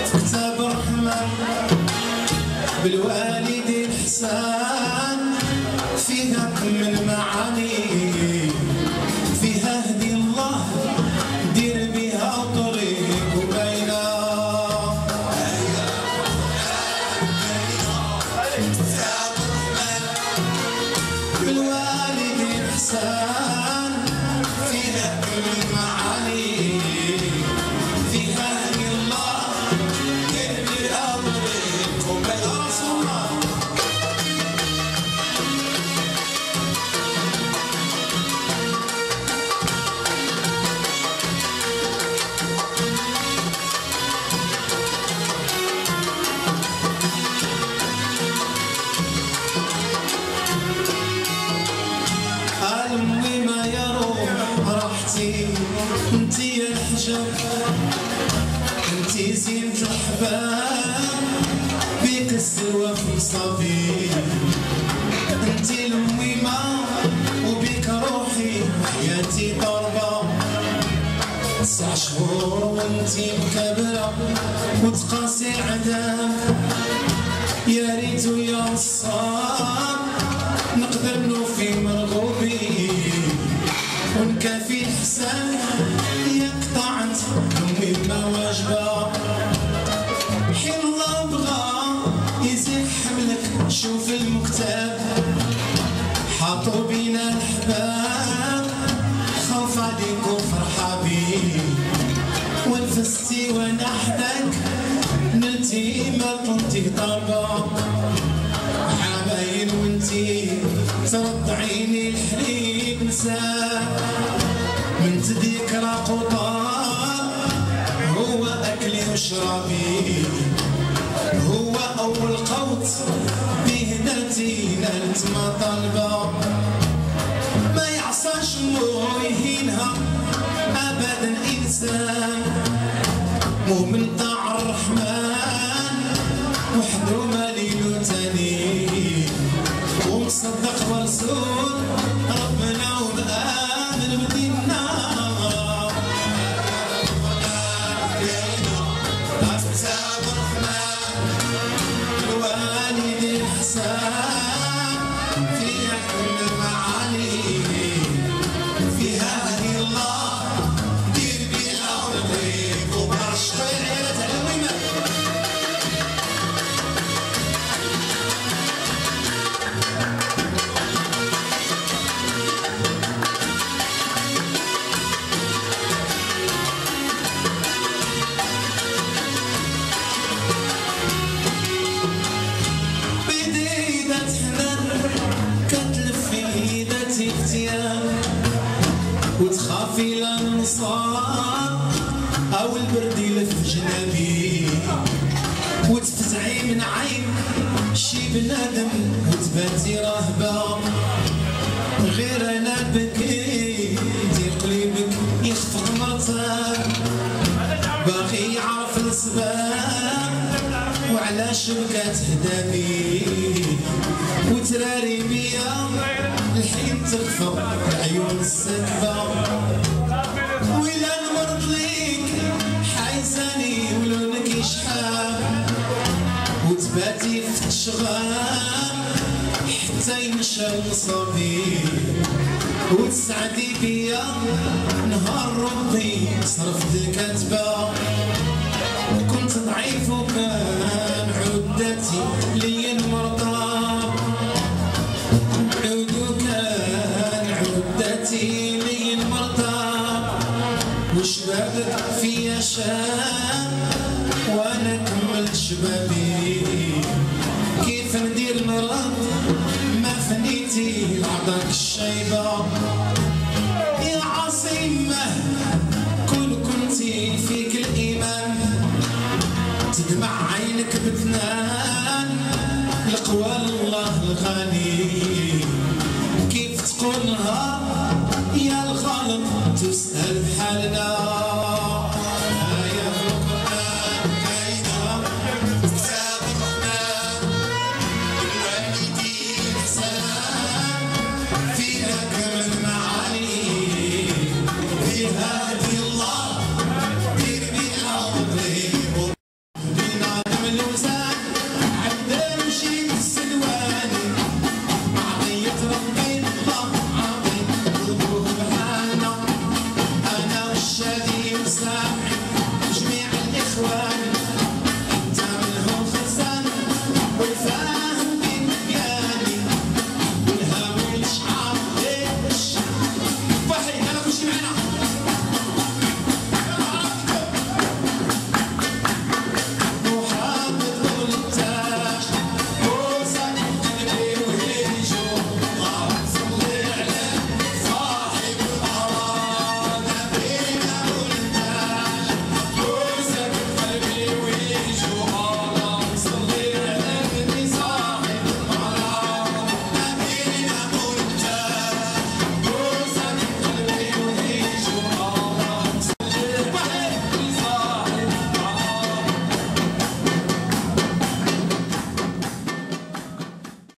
كتاب الرحمن بالوالدين إحسان، فيها كل المعاني، فيها هدي الله دير بها طريق وبينا. كتاب الرحمن بالوالدين إحسان، فيها كل المعاني، فيها هدي الله دير بها طريق وبينا. رسول الله أمي ما يروح راحتي، انتي يا الحجاب، انتي زينة الأحباب، بيك السلوى في مصابي، انتي لأمي ما وبيك روحي وحياتي ضربة. 9 شهور وانتي مكبرة وتقاسي عذاب، يا ريتو يا نصاب نقدر نوفي مرغوبي ونكافي الحسان، ياك طاعت أمي ما واجبة. حين الله بغى يزيد حملك شوف المكتاب، حاطوا بينا الحباب، خوف عليك وفرحة بي، ونفستي وانا حداك نلتي ما كنتي ضربة. حباين وانتي ترضعيني الحليب نساء، من تذكرى قطار هو أكلي وشرابي، هو أول قوت به درتي نالت مطالبة. ما يعصاش مو يهينها أبدا إنسان، مؤمن طاع الرحمن وحده ما ليلو تاني، ومصدق برسول ربنا وبآمن بديننا. كتاب الرحمن الوالد إحسان، فيها كل المعاني، فيها هدي الله دير بها طريق وبرشق العيلة العويمة. وتخافي للنصاب او البرد يلف جنابي، وتفزعي من عين شي بنادم وتباتي راهبه. غير انا بكي دير قليبك يخفق مرتاح، باقي يعرف الاسباب وعلاش بكات هدابي، وتراري بيا الحين تخفى العيون السكبة. ويلا نمرض ليك حايزاني ولونك يشحال، وتباتي في الشغال حتى يمشى مصابي، وتسعدي بيا نهار ربي صرفت الكاتبة. كنت ضعيف وكان عدتي لي المرضى، لي المرضى وشبابك فيا شاب، وانا كملت شبابي. كيف ندير مرض ما فنيتي عطاك الشيبة. يا عصيمة كل كنتي فيك الإيمان، تدمع عينك بثنان لقوى الله الغني.